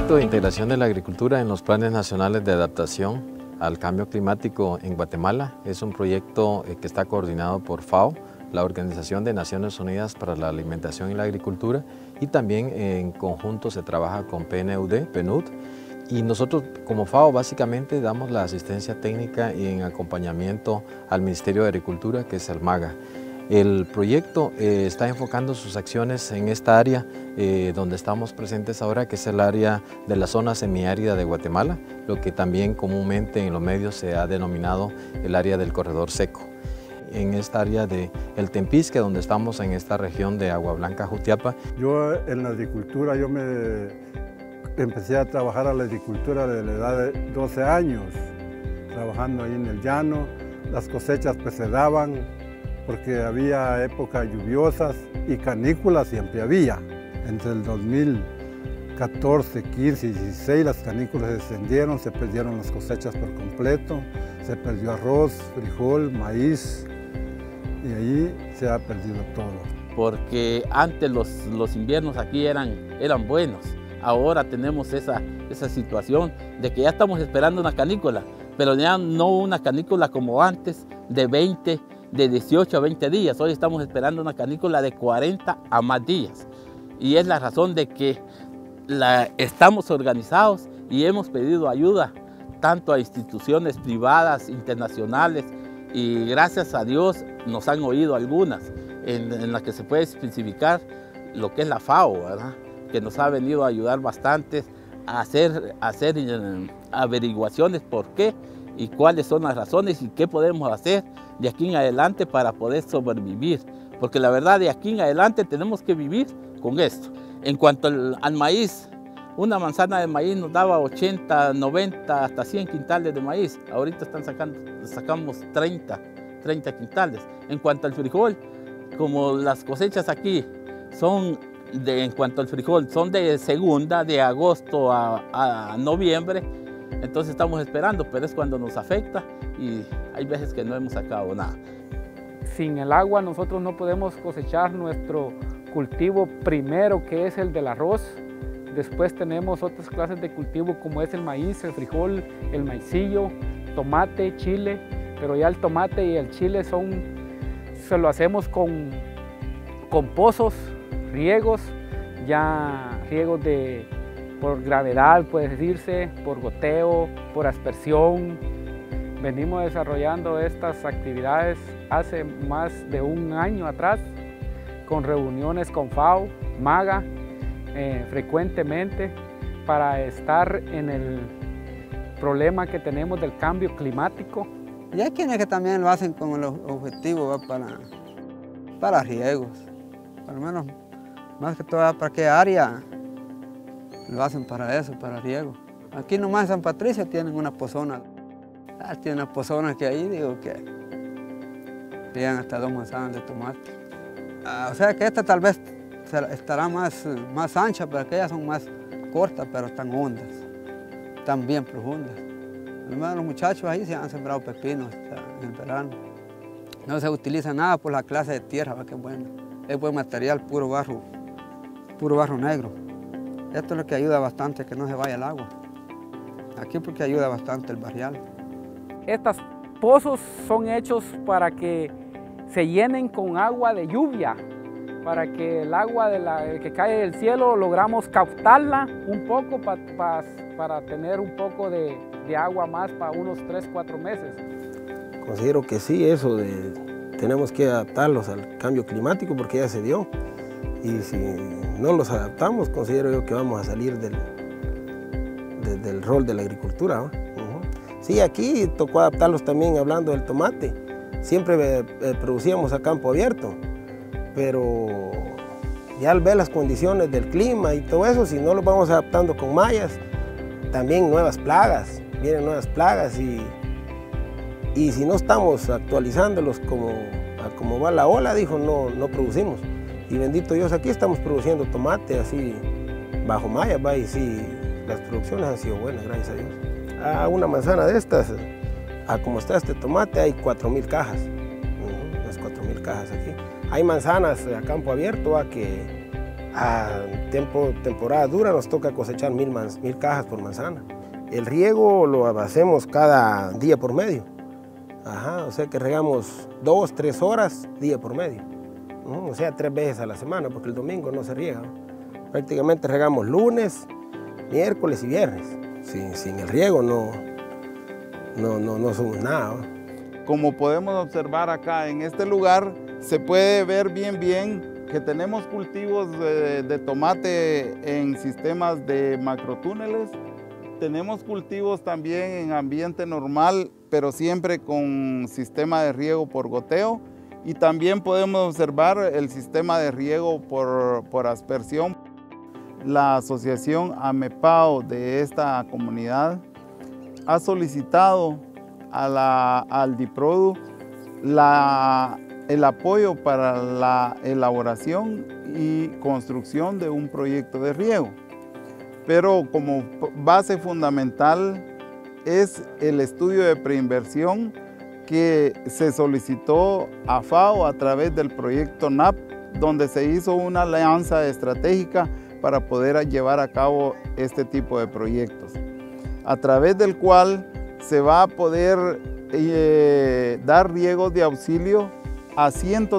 proyecto de integración de la agricultura en los planes nacionales de adaptación al cambio climático en Guatemala es un proyecto que está coordinado por FAO, la Organización de Naciones Unidas para la Alimentación y la Agricultura, y también en conjunto se trabaja con PNUD, PNUD, y nosotros como FAO básicamente damos la asistencia técnica y en acompañamiento al Ministerio de Agricultura, que es el MAGA. El proyecto está enfocando sus acciones en esta área donde estamos presentes ahora, que es el área de la zona semiárida de Guatemala, lo que también comúnmente en los medios se ha denominado el área del corredor seco. En esta área de El Tempisque, donde estamos en esta región de Agua Blanca, Jutiapa. Yo en la agricultura, empecé a trabajar a la agricultura desde la edad de 12 años, trabajando ahí en el llano. Las cosechas pues se daban, porque había épocas lluviosas y canículas siempre había. Entre el 2014, 15 y 16 las canículas descendieron, se perdieron las cosechas por completo, se perdió arroz, frijol, maíz y ahí se ha perdido todo. Porque antes los inviernos aquí eran buenos, ahora tenemos esa situación de que ya estamos esperando una canícula, pero ya no una canícula como antes de 18 a 20 días. Hoy estamos esperando una canícula de 40 a más días. Y es la razón de que estamos organizados y hemos pedido ayuda tanto a instituciones privadas, internacionales, y gracias a Dios nos han oído algunas, en las que se puede especificar lo que es la FAO, ¿verdad? Que nos ha venido a ayudar bastante a hacer averiguaciones por qué y cuáles son las razones y qué podemos hacer de aquí en adelante para poder sobrevivir, porque la verdad de aquí en adelante tenemos que vivir con esto. En cuanto al maíz, una manzana de maíz nos daba 80, 90, hasta 100 quintales de maíz. Ahorita sacamos 30 quintales. En cuanto al frijol, como las cosechas aquí en cuanto al frijol, son de segunda, de agosto a noviembre, entonces estamos esperando, pero es cuando nos afecta y hay veces que no hemos sacado nada. Sin el agua nosotros no podemos cosechar nuestro cultivo primero, que es el del arroz. Después tenemos otras clases de cultivo como es el maíz, el frijol, el maicillo, tomate, chile, pero ya el tomate y el chile se lo hacemos con pozos, riegos, ya riegos por gravedad, puede decirse, por goteo, por aspersión. Venimos desarrollando estas actividades hace más de un año atrás, con reuniones con FAO, MAGA, frecuentemente, para estar en el problema que tenemos del cambio climático. Y hay quienes que también lo hacen con el objetivo para riegos, por lo menos más que todo para qué área lo hacen para eso, para riego. Aquí nomás en San Patricio tienen una pozona. Tienen unas pozonas que ahí digo que llegan hasta 2 manzanas de tomate. O sea que esta tal vez estará más ancha, pero aquellas son más cortas, pero están hondas, están bien profundas. Además los muchachos ahí se han sembrado pepinos en el verano. No se utiliza nada por la clase de tierra, que es bueno. Es buen material, puro barro negro. Esto es lo que ayuda bastante a que no se vaya el agua. Aquí porque ayuda bastante el barrial. Estos pozos son hechos para que se llenen con agua de lluvia, para que el agua que cae del cielo logramos captarla un poco para tener un poco de agua más para unos 3 o 4 meses. Considero que sí, tenemos que adaptarlos al cambio climático porque ya se dio. Y si no los adaptamos, considero yo que vamos a salir del rol de la agricultura, ¿no? Sí, aquí tocó adaptarlos también hablando del tomate. Siempre producíamos a campo abierto, pero ya al ver las condiciones del clima y todo eso, si no los vamos adaptando con mallas, también vienen nuevas plagas y si no estamos actualizándolos como va la ola, no producimos. Y bendito Dios, aquí estamos produciendo tomate así bajo malla, y sí, las producciones han sido buenas, gracias a Dios. Una manzana de estas, como está este tomate, hay 4.000 cajas, unas 4.000 cajas aquí. Hay manzanas a campo abierto que A temporada dura nos toca cosechar 1000 cajas por manzana. El riego lo hacemos cada día por medio. O sea que regamos 2, 3 horas día por medio. O sea, 3 veces a la semana, porque el domingo no se riega. Prácticamente regamos lunes, miércoles y viernes. Sin el riego no somos nada. Como podemos observar acá en este lugar, se puede ver bien que tenemos cultivos de tomate en sistemas de macrotúneles. Tenemos cultivos también en ambiente normal, pero siempre con sistema de riego por goteo. Y también podemos observar el sistema de riego por aspersión. La asociación AMEPAO de esta comunidad ha solicitado al DIPRODU el apoyo para la elaboración y construcción de un proyecto de riego. Pero como base fundamental es el estudio de preinversión que se solicitó a FAO a través del proyecto NAP, donde se hizo una alianza estratégica para poder llevar a cabo este tipo de proyectos, a través del cual se va a poder dar riegos de auxilio a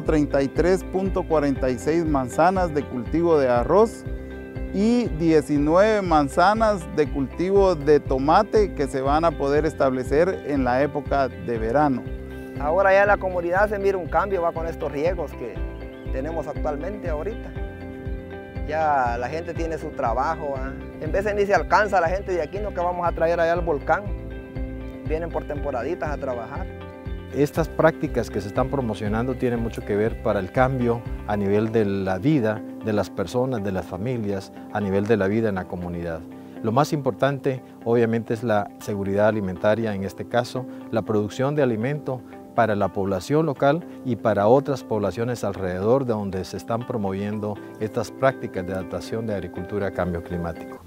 133.46 manzanas de cultivo de arroz y 19 manzanas de cultivo de tomate que se van a poder establecer en la época de verano. Ahora ya en la comunidad se mira un cambio con estos riegos que tenemos actualmente ahorita. Ya la gente tiene su trabajo, en vez de ni se alcanza la gente de aquí, no que vamos a traer allá al volcán. Vienen por temporaditas a trabajar. Estas prácticas que se están promocionando tienen mucho que ver para el cambio a nivel de la vida de las personas, de las familias, a nivel de la vida en la comunidad. Lo más importante, obviamente, es la seguridad alimentaria, en este caso, la producción de alimento para la población local y para otras poblaciones alrededor de donde se están promoviendo estas prácticas de adaptación de agricultura a cambio climático.